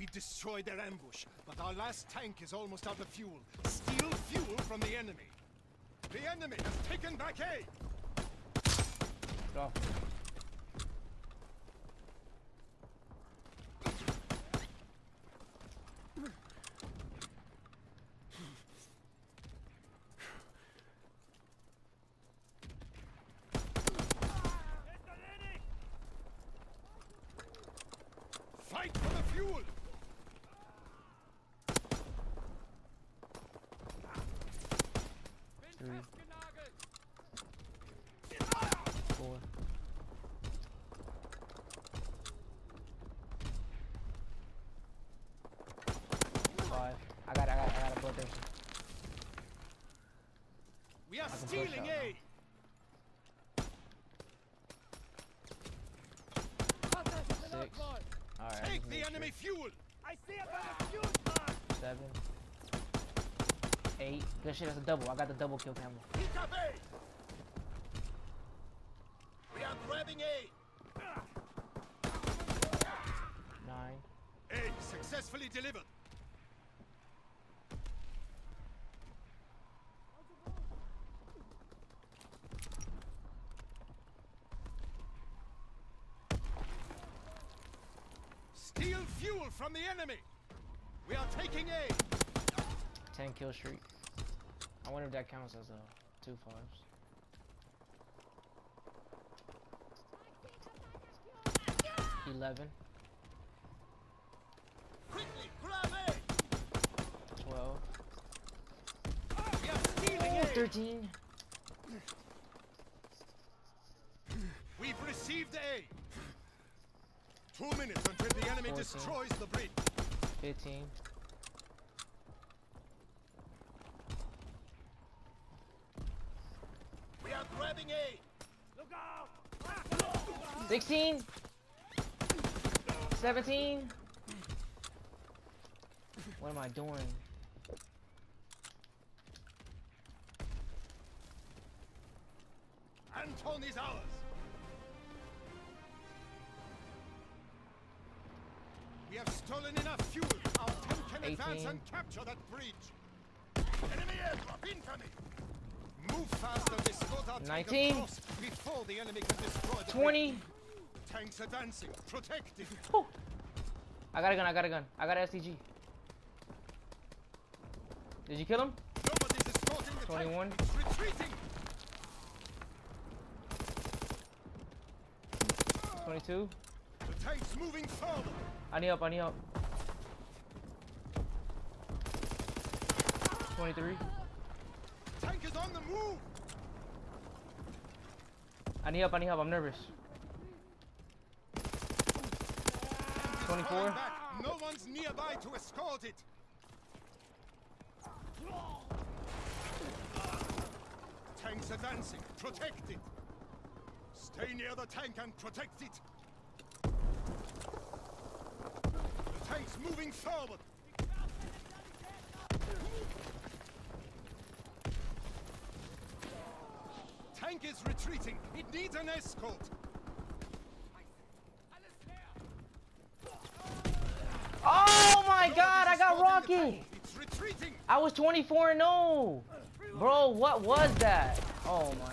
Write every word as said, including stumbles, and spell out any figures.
We destroyed their ambush, but our last tank is almost out of fuel. Steal fuel from the enemy. The enemy has taken back A. Go. Fight for the fuel! Three. Four. Five. I got it, I got it, I got a blood station. We are stealing A! Six. Alright. Take the enemy sure. fuel! I see a better fuel bar! Seven. Eight. Good shit, that's a double. I got the double kill camera. Pick up A! We are grabbing A! Nine. A successfully delivered. Steal fuel from the enemy! We are taking A! Ten kill streak. I wonder if that counts as a two fives. Eleven. Quickly, grab A! Twelve. We are stealing A! Thirteen. We've received A! Two minutes until the enemy fourteen. destroys the bridge. Fifteen. We are grabbing A! Look out! Sixteen. Seventeen. What am I doing? Anton is ours! We have stolen enough fuel. Our tank can advance eighteen. and capture that bridge. Enemy airdrop incoming! Move fast and escort our tank nineteen. across before the enemy can destroy the Twenty. bridge. Tanks advancing. Protect it. Whew. I got a gun, I got a gun. I got an S T G. Did you kill him? Nobody's escorting the twenty-one. tank. It's retreating. twenty-two. The tank's moving forward. I need help, I need help. twenty-three. Tank is on the move. I need help, I need help, I'm nervous. Falling twenty-four. back. No one's nearby to escort it. Tank's advancing. Protect it. Stay near the tank and protect it. The tank's moving forward. Tank is retreating. It needs an escort. Oh my god, I got Escorting the Rocky! tank. It's retreating. I was twenty-four and oh! Bro, what was that? Oh my